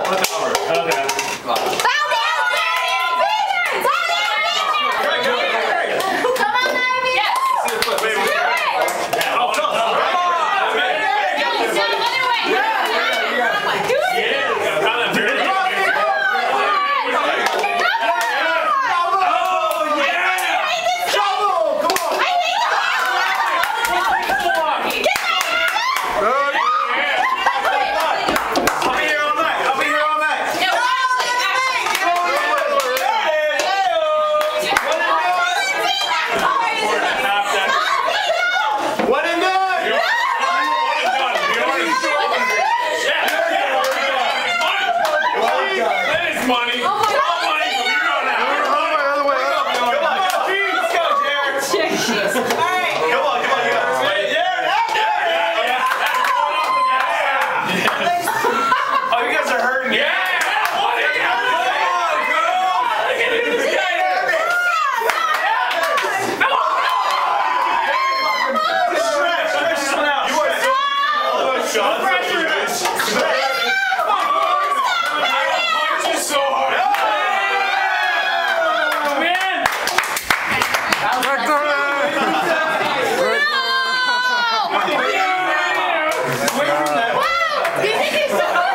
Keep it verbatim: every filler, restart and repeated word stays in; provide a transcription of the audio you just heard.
Money. Oh my God. Money. From here on out. Come on, let's go, Jared. All right. Come on, come on, you got it. Yeah, yeah, yeah. Oh, you guys are hurting. Yeah. What are you doing? Come on, girl. Get into this game. Come on. Stretch, stretch this one out. You are so. No pressure. Do you think he's so